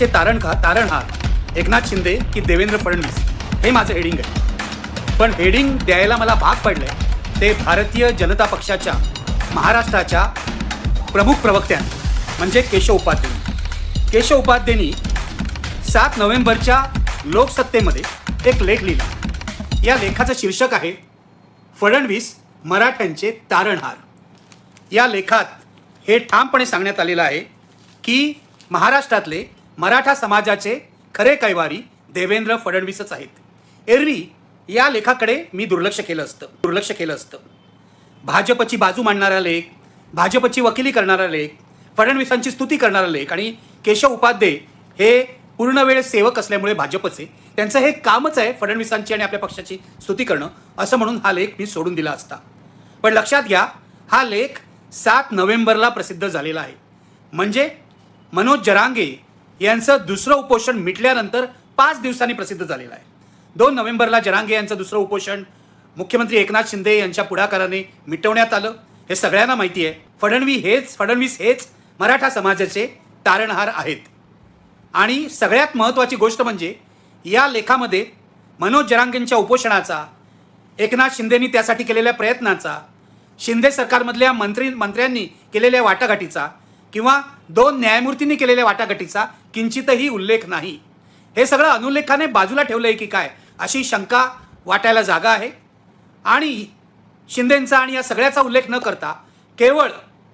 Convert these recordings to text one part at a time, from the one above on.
महाराष्ट्राचे तारणहार एकनाथ शिंदे की देवेंद्र फडणवीस हे माझं हेडिंग आहे। पण हेडिंग द्यायला मला भाग पडलंय ते भारतीय जनता पक्षाच्या महाराष्ट्राच्या प्रमुख प्रवक्त्यांनी म्हणजे केशव उपाध्यायांनी 7 नोव्हेंबरच्या लोकसत्तेमध्ये एक लेख लिहिला। या लेखाचं शीर्षक आहे फडणवीस मराठ्यांचे तारणहार। या लेखात हे ठामपणे सांगण्यात आलेलं आहे की महाराष्ट्रातले मराठा समाजाचे खरे कैवारी देवेंद्र फडणवीसच आहेत। एरवी या लेखाकडे मी दुर्लक्ष केलं असतं। भाजपची बाजू मांडणारा लेख, भाजपची वकिली करणारा लेख, फडणवीसांची स्तुती करणारा लेख आणि केशव उपाध्ये हे पूर्णवेळ सेवक असल्यामुळे भाजपचे त्यांचं हे कामच आहे फडणवीसांची आणि आपल्या पक्षाची स्तुती करणं असं म्हणून हा लेख मी सोडून दिला असता। पण लक्षात घ्या, हा लेख 7 नोव्हेंबरला प्रसिद्ध झालेला आहे। म्हणजे मनोज जरांगे यांचं दुसरं उपोषण मिटल्यानंतर 5 दिवसांनी प्रसिद्ध झालेलं आहे। 2 नोव्हेंबरला जरांगे यांचं दुसरं उपोषण मुख्यमंत्री एकनाथ शिंदे यांच्या पुढाकाराने मिटवण्यात आलं। हे सगळ्यांना माहिती आहे। फडणवीस हेच मराठा समाजाचे तारणहार आहेत। आणि सगळ्यात महत्त्वाची गोष्ट म्हणजे या लेखामध्ये मनोज जरांगेंच्या उपोषणाचा, एकनाथ शिंदेंनी त्यासाठी केलेल्या प्रयत्नाचा, शिंदे सरकारमधल्या मंत्र्यांनी केलेल्या वाटाघाटीचा किंवा 2 न्यायमूर्तींनी केलेल्या वाटाघाटीचा किंचितही उल्लेख नाही। हे सगळं अनुल्लेखाने बाजूला ठेवलंय की काय अशी शंका वाटायला जागा आहे। आणि शिंदेंचा आणि या सगळ्याचा उल्लेख न करता केवळ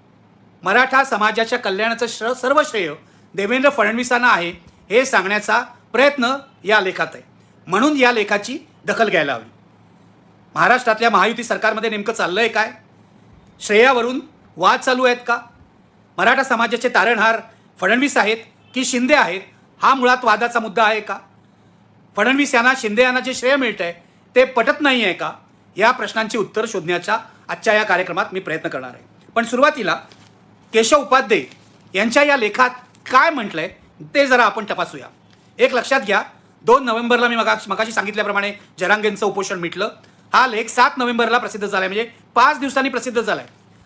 मराठा समाजाच्या कल्याणाचं सर्व श्रेय देवेंद्र फडणवीसांना आहे हे सांगण्याचा प्रयत्न या लेखात आहे। म्हणून या लेखाची दखल घ्यायला हवी। महाराष्ट्रातल्या महायुती सरकारमध्ये नेमकं चाललंय काय? श्रेयावरून वाद चालू आहेत का? मराठा समाजाचे तारणहार फडणवीस आहेत की शिंदे आहेत हा मुळात वादाचा मुद्दा आहे का? फडणवीस यांना शिंदे यांना जे श्रेय मिळतंय ते पटत नाही आहे का? या प्रश्नांची उत्तर शोधण्याचा आजच्या या कार्यक्रमात मी प्रयत्न करणार आहे। पण सुरुवातीला केशव उपाध्ये यांच्या या लेखात काय म्हटलंय ते जरा आपण तपासूया। एक लक्षात घ्या, 2 नोव्हेंबरला मी मगाशी सांगितल्याप्रमाणे जरांगेंचं उपोषण मिटलं। हा लेख 7 नोव्हेंबरला प्रसिद्ध झालाय, म्हणजे 5 दिवसांनी प्रसिद्ध झालाय।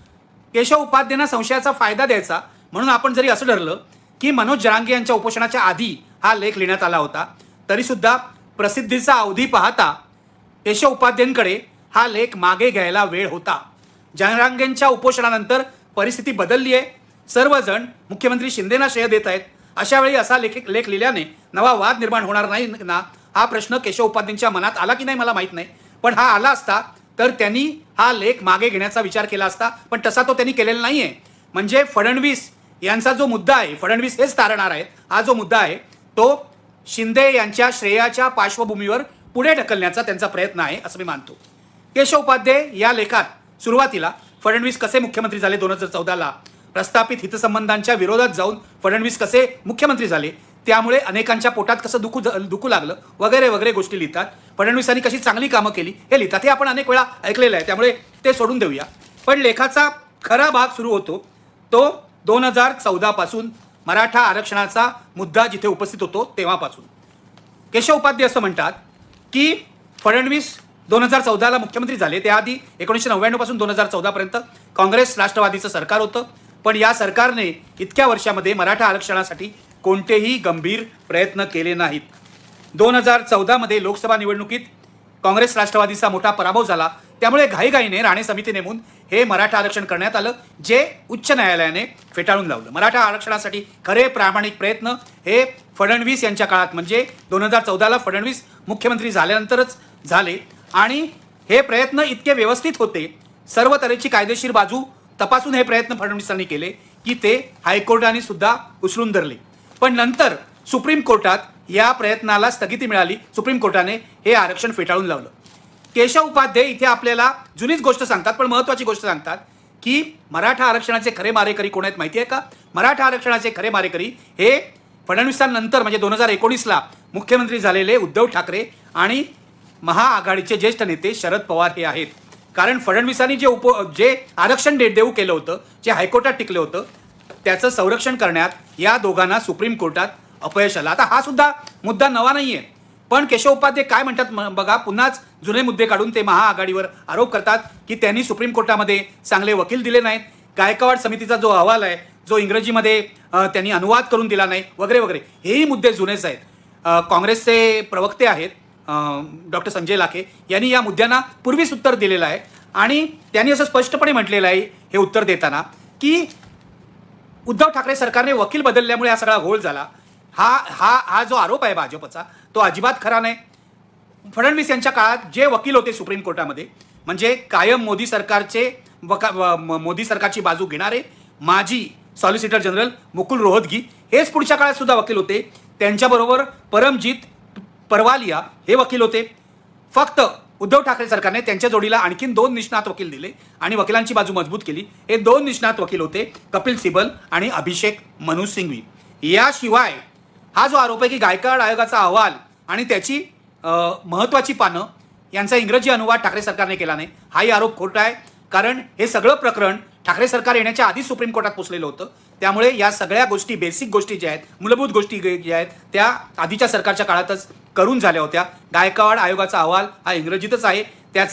केशव उपाध्यांना संशयाचा फायदा द्यायचा म्हणून आपण जरी असं ठरलं की मनोज जरांगे यांच्या उपोषणाच्या आधी हा लेख लिहिण्यात आला होता, तरी सुद्धा प्रसिद्धीचा अवधी पाहता केशव उपाध्यांकडे हा लेख मागे घ्यायला वेळ होता। जरांगेंच्या उपोषणानंतर परिस्थिती बदलली आहे। सर्वजण मुख्यमंत्री शिंदेना श्रेय देत आहेत। अशा वेळी असा लेख लिहिल्याने नवा वाद निर्माण होणार नाही ना हा प्रश्न केशव उपाध्यांच्या मनात आला की नाही मला माहीत नाही। पण हा आला असता तर त्यांनी हा लेख मागे घेण्याचा विचार केला असता, पण तसा तो त्यांनी केलेला नाहीये। म्हणजे फडणवीस यांचा जो मुद्दा आहे, फडणवीस हेच तारणहार आहेत, हा जो मुद्दा आहे तो शिंदे यांच्या श्रेयाच्या पार्श्वभूमीवर पुढे ढकलण्याचा त्यांचा प्रयत्न आहे असं मी मानतो। केशव उपाध्ये या लेखात सुरुवातीला फडणवीस कसे मुख्यमंत्री झाले 2014ला, प्रस्थापित हितसंबंधांच्या विरोधात जाऊन फडणवीस कसे मुख्यमंत्री झाले, त्यामुळे अनेकांच्या पोटात कसं दुखू लागलं वगैरे वगैरे गोष्टी लिहितात। फडणवीसांनी कशी चांगली कामं केली हे लिहितात। हे आपण अनेक वेळा ऐकलेलं आहे, त्यामुळे ते सोडून देऊया। पण लेखाचा खरा भाग सुरू होतो तो 2014 पासून, मराठा आरक्षणाचा मुद्दा जिथे उपस्थित होतो तेव्हापासून। केशव उपाध्ये असं म्हणतात की फडणवीस 2014ला मुख्यमंत्री झाले, त्याआधी 1999 पासून 2014 पर्यंत काँग्रेस राष्ट्रवादीचं सरकार होतं। पण या सरकारने इतक्या वर्षामध्ये मराठा आरक्षणासाठी कोणतेही गंभीर प्रयत्न केले नाहीत। 2014 मध्ये लोकसभा निवडणुकीत काँग्रेस राष्ट्रवादीचा मोठा पराभव झाला, त्यामुळे घाईघाईने राणे समिती नेमून हे मराठा आरक्षण करण्यात आलं, जे उच्च न्यायालयाने फेटाळून लावलं। मराठा आरक्षणासाठी खरे प्रामाणिक प्रयत्न हे फडणवीस यांच्या काळात म्हणजे 2014ला फडणवीस मुख्यमंत्री झाल्यानंतरच झाले। आणि हे प्रयत्न इतके व्यवस्थित होते, सर्व तऱ्हेची कायदेशीर बाजू तपासून हे प्रयत्न फडणवीसांनी केले की ते हायकोर्टाने सुद्धा उचलून धरले। पण नंतर सुप्रीम कोर्टात या प्रयत्नाला स्थगिती मिळाली, सुप्रीम कोर्टाने हे आरक्षण फेटाळून लावलं। केशव उपाध्ये इथे आपल्याला जुनीच गोष्ट सांगतात, पण महत्त्वाची गोष्ट सांगतात की मराठा आरक्षणाचे खरे मारेकरी कोण आहेत माहिती आहे का? मराठा आरक्षणाचे खरे मारेकरी हे फडणवीसांनंतर म्हणजे 2019ला मुख्यमंत्री झालेले उद्धव ठाकरे आणि महाआघाडीचे ज्येष्ठ नेते शरद पवार हे आहेत। कारण फडणवीसांनी जे आरक्षण देऊ केलं होतं, जे हायकोर्टात टिकलं होतं, त्याचं संरक्षण करण्यात या दोघांना सुप्रीम कोर्टात अपयश आलं। आता हा सुद्धा मुद्दा नवा नाहीये, पण केशव उपाध्ये काय म्हणतात बघा, पुन्हाच जुने मुद्दे काढून ते महाआघाडीवर आरोप करतात की त्यांनी सुप्रीम कोर्टामध्ये चांगले वकील दिले नाहीत। गायकवाड समितीचा जो अहवाल आहे जो इंग्रजीमध्ये त्यांनी अनुवाद करून दिला नाही वगैरे वगैरे, हेही मुद्दे जुनेच आहेत. काँग्रेसचे प्रवक्ते आहेत डॉक्टर संजय लाखे यांनी या मुद्द्यांना पूर्वीच उत्तर दिलेलं आहे आणि त्यांनी असं स्पष्टपणे म्हटलेलं आहे हे उत्तर देताना की उद्धव ठाकरे सरकारने वकील बदलल्यामुळे हा सगळा घोळ झाला. हा जो आरोप आहे भाजपचा तो अजिबात खरा नाही. फडणवीस यांच्या काळात जे वकील होते सुप्रीम कोर्टामध्ये, म्हणजे कायम मोदी सरकारची बाजू घेणारे माजी सॉलिसिटर जनरल मुकुल रोहतगी, हेच पुढच्या काळात सुद्धा वकील होते. त्यांच्याबरोबर परमजीत परवालिया हे वकील होते. फक्त उद्धव ठाकरे सरकारने त्यांच्या जोडीला आणखीन 2 निष्णात वकील दिले आणि वकिलांची बाजू मजबूत केली. हे 2 निष्णात वकील होते कपिल सिबल आणि अभिषेक मनु सिंघवी. याशिवाय हा जो आरोप आहे की गायकवाड आयोगाचा अहवाल आणि त्याची महत्त्वाची पानं यांचा इंग्रजी अनुवाद ठाकरे सरकारने केला नाही, हाही आरोप खोटा आहे. कारण हे सगळं प्रकरण ठाकरे सरकार येण्याच्या आधी सुप्रीम कोर्टात पोचलेलं होतं. त्यामुळे या सगळ्या गोष्टी, बेसिक गोष्टी ज्या आहेत, मूलभूत गोष्टी ज्या आहेत, त्या आधीच्या सरकारच्या काळातच करून झाल्या होत्या. गायकवाड आयोगाचा अहवाल हा इंग्रजीतच आहे.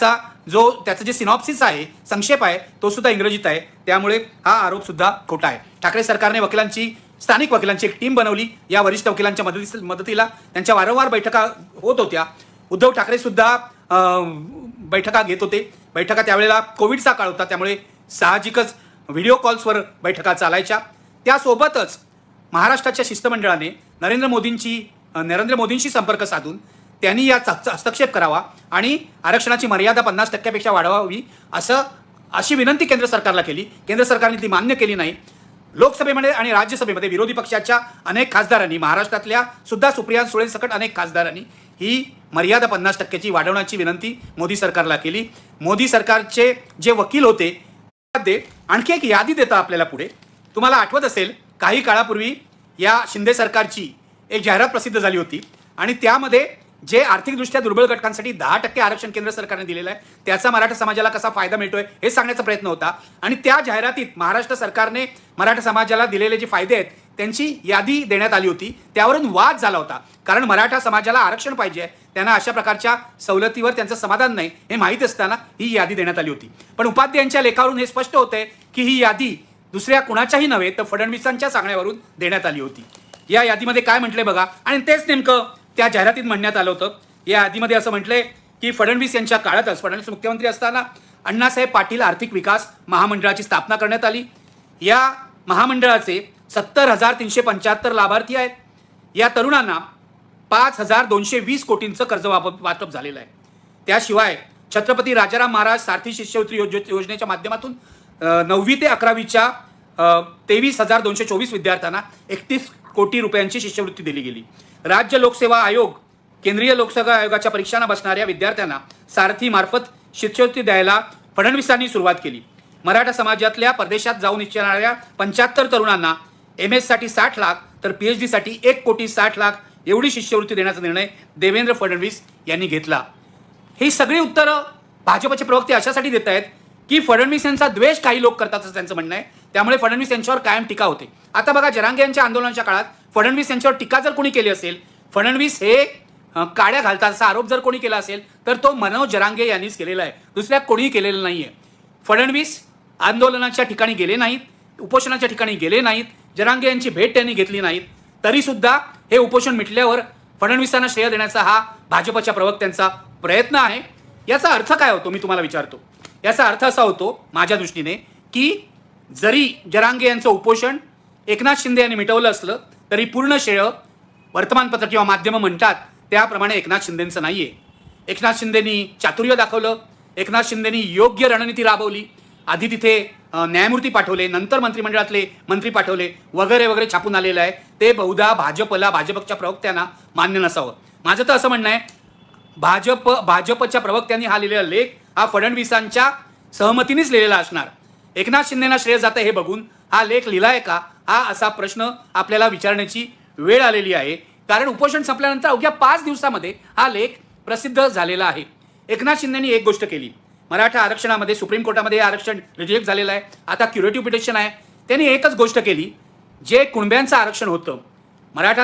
त्याचं जे सिनॉप्सिस आहे, संक्षेप आहे, तो सुद्धा इंग्रजीत आहे. त्यामुळे हा आरोप सुद्धा खोटा आहे. ठाकरे सरकारने स्थानिक वकिलांची एक टीम बनवली. या वरिष्ठ वकिलांच्या मदतीला त्यांच्या वारंवार बैठका होत होत्या. उद्धव ठाकरे सुद्धा बैठका घेत होते. बैठका त्यावेळेला कोविडचा काळ होता, त्यामुळे साहजिकच व्हिडिओ कॉल्सवर बैठका चालायच्या. त्यासोबतच महाराष्ट्राच्या शिष्टमंडळाने नरेंद्र मोदींशी संपर्क साधून त्यांनी यात हस्तक्षेप करावा आणि आरक्षणाची मर्यादा 50% वाढवावी अशी विनंती केंद्र सरकारला केली. केंद्र सरकारने ती मान्य केली नाही. लोकसभेमध्ये आणि राज्यसभेमध्ये विरोधी पक्षाच्या अनेक खासदारांनी, महाराष्ट्रातल्या सुद्धा सुप्रिया सुळे सकट अनेक खासदारांनी ही मर्यादा 50%ची वाढवण्याची विनंती मोदी सरकारला केली. मोदी सरकारचे जे वकील होते आणखी एक यादी देता आपल्याला पुढे. तुम्हाला आठवत असेल काही काळापूर्वी या शिंदे सरकारची एक जाहिरात प्रसिद्ध झाली होती आणि त्यामध्ये जे आर्थिकदृष्ट्या दुर्बल घटकांसाठी 10% आरक्षण केंद्र सरकारने दिलेलं आहे त्याचा मराठा समाजाला कसा फायदा मिळतोय हे सांगण्याचा प्रयत्न होता. आणि त्या जाहिरातीत महाराष्ट्र सरकारने मराठा समाजाला दिलेले जे फायदे आहेत त्यांची यादी देण्यात आली होती. त्यावरून वाद झाला होता, कारण मराठा समाजाला आरक्षण पाहिजे, त्यांना अशा प्रकारच्या सवलतीवर त्यांचं समाधान नाही हे माहीत असताना ही यादी देण्यात आली होती. पण उपाध्ये यांच्या लेखावरून हे स्पष्ट होतंय की ही यादी दुसऱ्या कुणाच्याही नव्हे तर फडणवीसांच्या सांगण्यावरून देण्यात आली होती. या यादीमध्ये काय म्हटलंय बघा, आणि तेच नेमकं त्या जाहिरातीत म्हणण्यात आलं होतं. या यादीमध्ये असं म्हटलंय की फडणवीस यांच्या काळातच, फडणवीस मुख्यमंत्री असताना अण्णासाहेब पाटील आर्थिक विकास महामंडळाची स्थापना करण्यात आली. या महामंडळाचे 70,375 लाभार्थी आहेत. या तरुणांना 5,220 कोटींचं कर्ज वाटप झालेलं आहे. त्याशिवाय छत्रपती राजाराम महाराज सारथी शिष्यवृत्ती योजनेच्या माध्यमातून 9वी ते 11वीच्या 23,224 विद्यार्थ्यांना 31 कोटी रुपयांची शिष्यवृत्ती दिली गेली. राज्य लोकसेवा आयोग, केंद्रीय लोकसेवा आयोगाच्या परीक्षांना बसणाऱ्या विद्यार्थ्यांना सारथी मार्फत शिष्यवृत्ती द्यायला फडणवीसांनी सुरुवात केली. मराठा समाजातल्या परदेशात जाऊन इच्छिणाऱ्या 75 तरुणांना MS साठी 60 लाख तर PhD साठी 1,60,00,000 एवढी शिष्यवृत्ती देण्याचा निर्णय देवेंद्र फडणवीस यांनी घेतला. ही सगळी उत्तरं भाजपचे प्रवक्ते अशासाठी देत आहेत की फडणवीस यांचा द्वेष काही लोक करतात असं त्यांचं म्हणणं आहे. त्यामुळे फडणवीस यांच्यावर कायम टीका होते. आता बघा, जरांगे यांच्या आंदोलनाच्या काळात फडणवीस यांच्यावर टीका जर कोणी केली असेल, फडणवीस हे काड्या घालतात असा आरोप जर कोणी केला असेल तर तो मनोज जरांगे यांनीच केलेला आहे, दुसऱ्या कोणीही केलेलं नाही आहे. फडणवीस आंदोलनाच्या ठिकाणी गेले नाहीत, उपोषणाच्या ठिकाणी गेले नाहीत, जरांगे यांची भेट त्यांनी घेतली नाहीत. तरीसुद्धा हे उपोषण मिटल्यावर फडणवीसांना श्रेय देण्याचा हा भाजपच्या प्रवक्त्यांचा प्रयत्न आहे. याचा अर्थ काय होतो मी तुम्हाला विचारतो. याचा अर्थ असा होतो माझ्या दृष्टीने की जरी जरांगे यांचं उपोषण एकनाथ शिंदे यांनी मिटवलं असलं तरी पूर्ण श्रेय वर्तमानपत्र किंवा माध्यमं म्हणतात त्याप्रमाणे एकनाथ शिंदेंचं नाही आहे. एकनाथ शिंदेंनी चातुर्य दाखवलं, एकनाथ शिंदेंनी योग्य रणनीती राबवली. आधी तिथे न्यायमूर्ती पाठवले, नंतर मंत्रिमंडळातले मंत्री पाठवले वगैरे वगैरे छापून आलेलं आहे. ते बहुधा भाजपच्या प्रवक्त्यांना मान्य नसावं. माझं तर असं म्हणणं आहे, भाजपच्या प्रवक्त्यांनी हा लिहिलेला लेख हा फडणवीसांच्या सहमतीनेच लिहिलेला असणार. एकनाथ शिंदेंना श्रेय जातं हे बघून हा लेख लिहिलाय का, हा असा प्रश्न आपल्याला विचारण्याची वेळ आलेली आहे. कारण उपोषण संपल्यानंतर अवघ्या 5 दिवसामध्ये हा लेख प्रसिद्ध झालेला आहे. एकनाथ शिंदेंनी एक गोष्ट केली, मराठा आरक्षणामध्ये सुप्रीम कोर्टामध्ये आरक्षण रिजेक्ट झालेलं आहे, आता क्युरेटिव्ह पिटिशन आहे. त्यांनी एकच गोष्ट केली, जे कुणब्यांचं आरक्षण होतं मराठा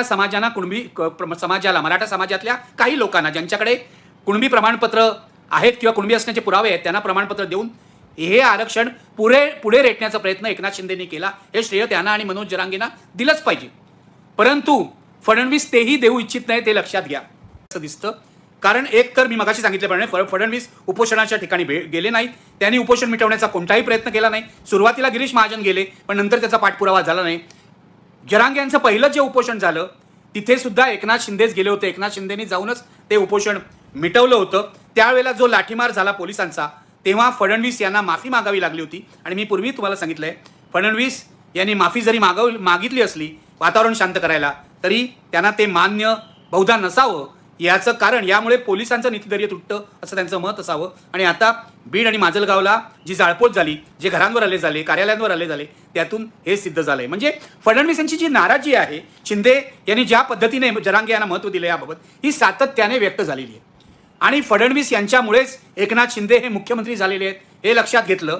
समाजातल्या काही लोकांना ज्यांच्याकडे कुणबी प्रमाणपत्र आहेत किंवा कुणबी असण्याचे पुरावे आहेत त्यांना प्रमाणपत्र देऊन हे आरक्षण पुढे रेटण्याचा प्रयत्न एकनाथ शिंदेनी केला. हे श्रेय त्यांना आणि मनोज जरांगेंना दिलंच पाहिजे. परंतु फडणवीस तेही देऊ इच्छित नाही, ते लक्षात घ्या असं दिसतं. कारण एक तर मी मगाशी सांगितल्याप्रमाणे फडणवीस उपोषणाच्या ठिकाणी गेले नाहीत. त्यांनी उपोषण मिटवण्याचा कोणताही प्रयत्न केला नाही. सुरुवातीला गिरीश महाजन गेले, पण नंतर त्याचा पाठपुरावा झाला नाही. जरांगे यांचं पहिलं जे उपोषण झालं तिथे सुद्धा एकनाथ शिंदेच गेले होते. एकनाथ शिंदेनी जाऊनच ते उपोषण मिटवलं होतं. त्यावेळेला जो लाठीमार झाला पोलिसांचा, तेव्हा फडणवीस यांना माफी मागावी लागली होती. आणि मी पूर्वी तुम्हाला सांगितलंय, फडणवीस यांनी माफी जरी मागितली असली वातावरण शांत करायला, तरी त्यांना ते मान्य बहुधा नसावं. याचं कारण यामुळे पोलिसांचं नीतिधैर्य तुटतं असं त्यांचं मत असावं. आणि आता बीड आणि माजलगावला जी जाळपोळ झाली, जे घरांवर हल्ले झाले, कार्यालयांवर हल्ले झाले, त्यातून हे सिद्ध झालंय. म्हणजे फडणवीस यांची जी नाराजी आहे, शिंदे यांनी ज्या पद्धतीने जरांगे यांना महत्त्व दिलं याबाबत, ही सातत्याने व्यक्त झालेली आहे. आणि फडणवीस यांच्यामुळेच एकनाथ शिंदे हे मुख्यमंत्री झालेले आहेत हे लक्षात घेतलं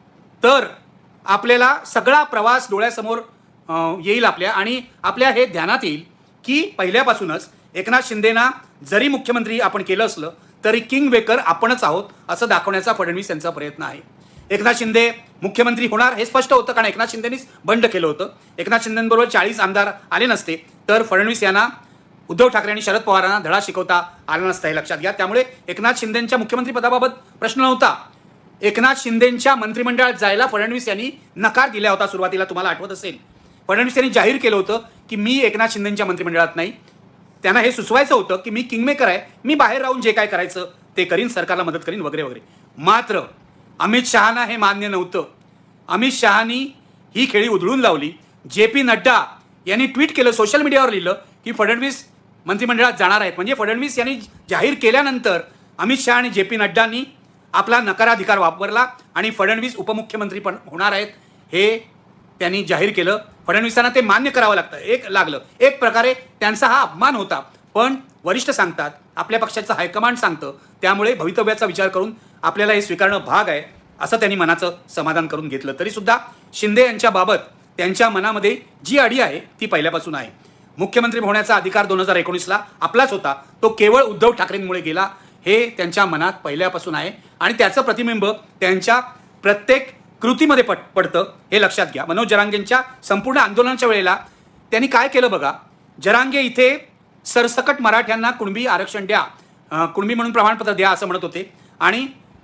तर आपल्याला सगळा प्रवास डोळ्यासमोर येईल आपल्या. आणि आपल्या हे ध्यानात येईल की पहिल्यापासूनच एकनाथ शिंदेना जरी मुख्यमंत्री आपण केलं असलं तरी किंग मेकर आपणच आहोत असं दाखवण्याचा फडणवीस यांचा प्रयत्न आहे. एकनाथ शिंदे मुख्यमंत्री होणार हे स्पष्ट होतं, कारण एकनाथ शिंदेनीच बंड केलं होतं. एकनाथ शिंदेबरोबर 40 आमदार आले नसते तर फडणवीस यांना उद्धव ठाकरे आणि शरद पवारांना धडा शिकवता आला नसता, हे लक्षात घ्या. त्यामुळे एकनाथ शिंदेंच्या मुख्यमंत्रीपदाबाबत प्रश्न नव्हता. एकनाथ शिंदेंच्या मंत्रिमंडळात जायला फडणवीस यांनी नकार दिला होता. सुरुवातीला तुम्हाला आठवत असेल, फडणवीस यांनी जाहीर केलं होतं की मी एकनाथ शिंदेंच्या मंत्रिमंडळात नाही. त्यांना हे सुचवायचं होतं की मी किंगमेकर आहे, मी बाहेर राहून जे काय करायचं ते करीन, सरकारला मदत करीन वगैरे वगैरे. मात्र अमित शहाना हे मान्य नव्हतं. अमित शहानी ही खेळी उधळून लावली. JP नड्डा यांनी ट्विट केलं, सोशल मीडियावर लिहिलं की फडणवीस मंत्रिमंडळात जाणार आहेत. म्हणजे फडणवीस यांनी जाहीर केल्यानंतर अमित शहा आणि JP नड्डांनी आपला नकाराधिकार वापरला आणि फडणवीस उपमुख्यमंत्री पण होणार आहेत हे त्यांनी जाहीर केलं. फडणवीसांना ते मान्य करावं लागलं. एक प्रकारे त्यांचा हा अपमान होता. पण वरिष्ठ सांगतात, आपल्या पक्षाचं हायकमांड सांगतं, त्यामुळे भवितव्याचा विचार करून आपल्याला हे स्वीकारणं भाग आहे असं त्यांनी मनाचं समाधान करून घेतलं. तरीसुद्धा शिंदे यांच्या बाबत त्यांच्या मनामध्ये जी अडी आहे ती पहिल्यापासून आहे. मुख्यमंत्री होण्याचा अधिकार 2019ला आपलाच होता, तो केवळ उद्धव ठाकरेंमुळे गेला हे त्यांच्या मनात पहिल्यापासून आहे. आणि त्याचं प्रतिबिंब त्यांच्या प्रत्येक कृतीमध्ये पडतं हे लक्षात घ्या. मनोज जरांगेंच्या संपूर्ण आंदोलनाच्या वेळेला त्यांनी काय केलं बघा. जरांगे इथे सरसकट मराठ्यांना कुणबी आरक्षण द्या, कुणबी म्हणून प्रमाणपत्र द्या असं म्हणत होते. आणि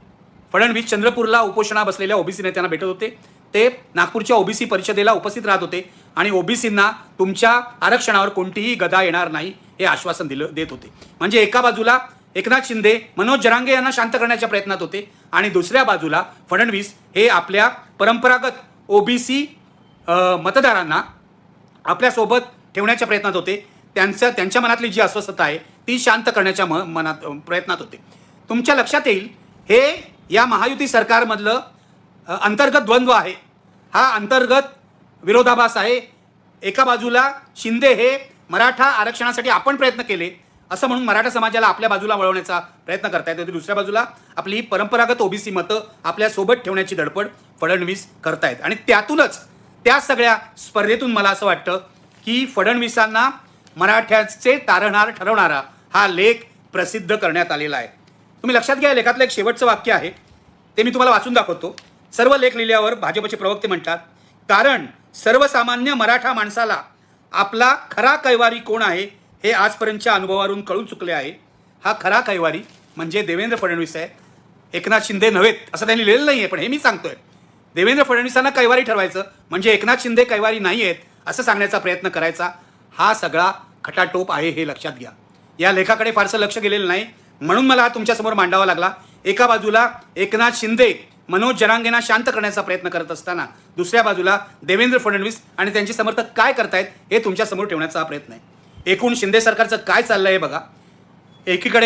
फडणवीस चंद्रपूरला उपोषणा बसलेल्या ओबीसी नेत्यांना भेटत होते. ते नागपूरच्या ओबीसी परिषदेला उपस्थित राहत होते आणि ओबीसींना तुमच्या आरक्षणावर कोणतीही गदा येणार नाही हे आश्वासन देत होते. म्हणजे एका बाजूला एकनाथ शिंदे मनोज जरांगे यांना शांत करण्याच्या प्रयत्नात होते आणि दुसऱ्या बाजूला फडणवीस हे आपल्या परंपरागत ओबीसी मतदारांना आपल्यासोबत ठेवण्याच्या प्रयत्नात होते. त्यांच्या मनातली जी अस्वस्थता आहे ती शांत करण्याच्या प्रयत्नात होते. तुमच्या लक्षात येईल हे या महायुती सरकारमधलं अंतर्गत द्वंद्व आहे. हा अंतर्गत विरोधाभास आहे. एका बाजूला शिंदे हे मराठा आरक्षणासाठी आपण प्रयत्न केले असं म्हणून मराठा समाजाला आपल्या बाजूला वळवण्याचा प्रयत्न करतायत, तर दुसऱ्या बाजूला आपली परंपरागत ओबीसी मतं आपल्यासोबत ठेवण्याची धडपड फडणवीस करतायत. आणि त्यातूनच त्या सगळ्या स्पर्धेतून मला असं वाटतं की फडणवीसांना मराठ्याचे तारणहार ठरवणारा हा लेख प्रसिद्ध करण्यात आलेला आहे. तुम्ही लक्षात घ्या, लेखातलं एक शेवटचं वाक्य आहे ते मी तुम्हाला वाचून दाखवतो. सर्व लेख लिहिल्यावर भाजपचे प्रवक्ते म्हणतात, कारण सर्वसामान्य मराठा माणसाला आपला खरा कैवारी कोण आहे हे आजपर्यंतच्या अनुभवावरून कळून चुकले आहे. हा खरा कैवारी म्हणजे देवेंद्र फडणवीस आहे, एकनाथ शिंदे नव्हेत असं त्यांनी लिहिलेलं नाही आहे. पण हे मी सांगतोय, देवेंद्र फडणवीसांना कैवारी ठरवायचं म्हणजे एकनाथ शिंदे कैवारी नाही आहेत असं सांगण्याचा प्रयत्न करायचा. हा सगळा खटाटोप आहे हे लक्षात घ्या. या लेखाकडे फारसं लक्ष गेलेलं नाही म्हणून मला तुमच्यासमोर मांडावा लागला. एका बाजूला एकनाथ शिंदे मनोज जरांगेंना शांत करण्याचा प्रयत्न करत असताना दुसऱ्या बाजूला देवेंद्र फडणवीस आणि त्यांचे समर्थक काय करतायत हे तुमच्यासमोर ठेवण्याचा हा प्रयत्न आहे. एकूण शिंदे सरकारचं काय चाललं आहे बघा. एकीकडे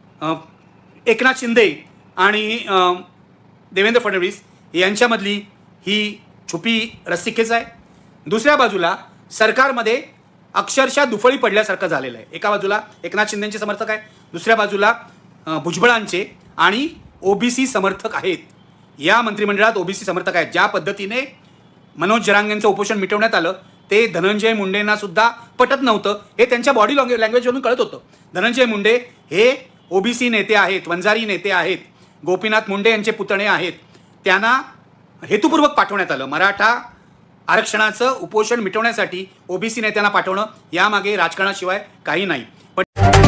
एकनाथ शिंदे आणि देवेंद्र फडणवीस यांच्यामधली ही छुपी रस्सीखेच आहे. दुसऱ्या बाजूला सरकारमध्ये अक्षरशः दुफळी पडल्यासारखं झालेलं आहे. एका बाजूला एकनाथ शिंदेचे समर्थक आहे, दुसऱ्या बाजूला भुजबळांचे आणि ओबीसी समर्थक आहेत. या मंत्रिमंडळात ओबीसी समर्थक आहेत. ज्या पद्धतीने मनोज जरांगेंचं उपोषण मिटवण्यात आलं ते धनंजय मुंडेंना सुद्धा पटत नव्हतं हे त्यांच्या बॉडी लँग्वेजवरून कळत होतं. धनंजय मुंडे हे ओबीसी नेते आहेत, वंजारी नेते आहेत, गोपीनाथ मुंडे यांचे पुतणे आहेत. त्यांना हेतुपूर्वक पाठवण्यात आलं. मराठा आरक्षणाचं उपोषण मिटवण्यासाठी ओबीसी नेत्यांना पाठवणं, यामागे राजकारणाशिवाय काही नाही. पण